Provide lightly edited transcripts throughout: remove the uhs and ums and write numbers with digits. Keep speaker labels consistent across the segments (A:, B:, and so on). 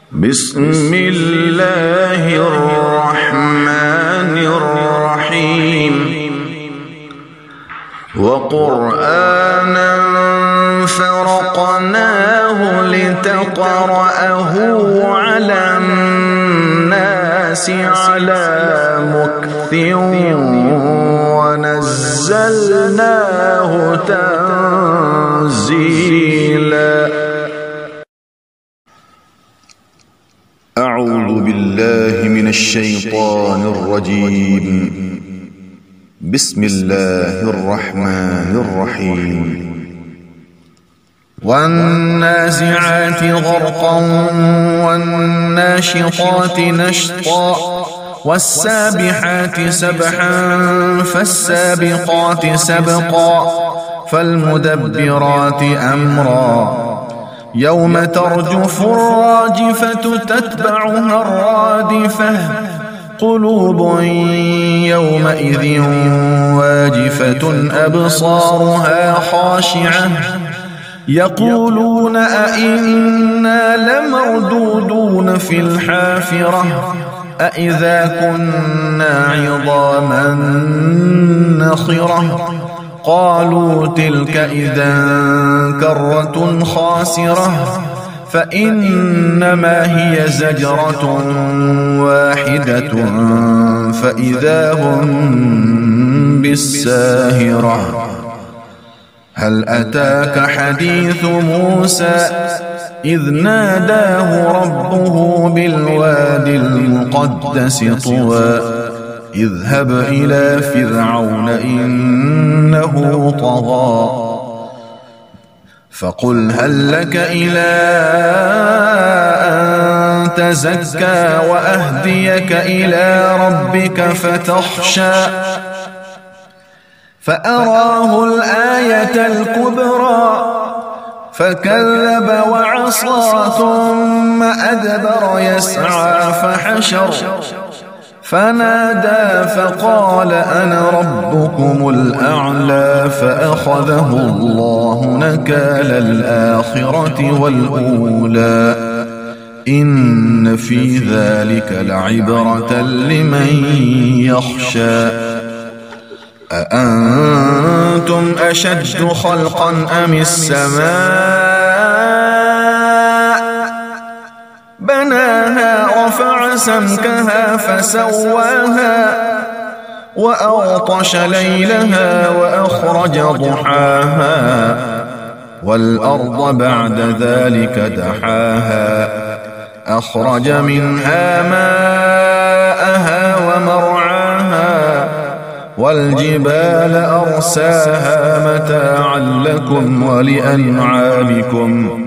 A: بسم الله الرحمن الرحيم وقرآنا فرقناه لتقرأه على الناس على مكث ونزلناه تنزيلا.
B: أعوذ بالله من الشيطان الرجيم. بسم الله الرحمن الرحيم.
C: والنازعات غرقا والناشطات نشطا والسابحات سبحا فالسابقات سبقا فالمدبرات أمرا يوم ترجف الراجفة تتبعها الرادفة قلوب يومئذ واجفة أبصارها خاشعة يقولون أئنا لمردودون في الحافرة أئذا كنا عظاما نخرة قالوا تلك إذا كرة خاسرة فإنما هي زجرة واحدة فإذا هم بالساهرة. هل أتاك حديث موسى إذ ناداه ربه بالوادي المقدس طوى اذهب إلى فرعون إنه طغى فقل هل لك إلى أن تزكى وأهديك إلى ربك فتخشى فأراه الآية الكبرى فكذب وعصى ثم أدبر يسعى فحشر فنادى فقال أنا ربكم الأعلى فأخذه الله نكال الآخرة والأولى إن في ذلك لعبرة لمن يخشى. أأنتم أشد خلقا أم السماء بناها رفع سمكها فسواها وأغطش ليلها وأخرج ضحاها والأرض بعد ذلك دحاها أخرج منها ماءها ومرعاها والجبال أرساها متاعا لكم ولأنعامكم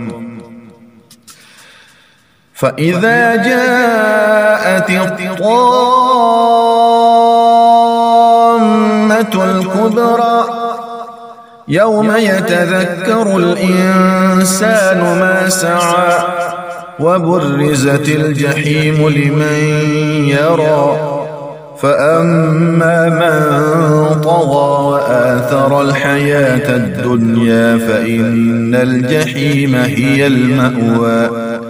C: فإذا جاءت الطامة الكبرى يوم يتذكر الإنسان ما سعى وبرزت الجحيم لمن يرى فأما من طغى وآثر الحياة الدنيا فإن الجحيم هي المأوى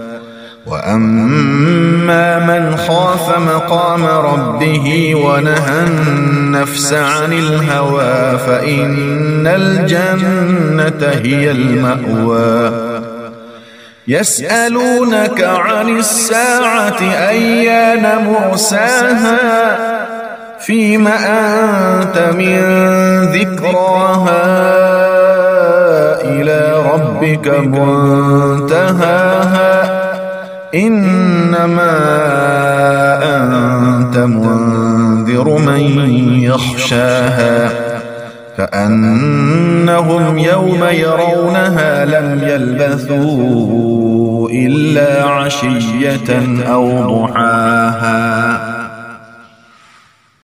C: وأما من خاف مقام ربه ونهى النفس عن الهوى فإن الجنة هي المأوى. يسألونك عن الساعة أيان مرساها فيم أنت من ذكراها إلى ربك منتهاها إنما أنت منذر من يخشاها كأنهم يوم يرونها لم يلبثوا إلا عشية أو ضحاها.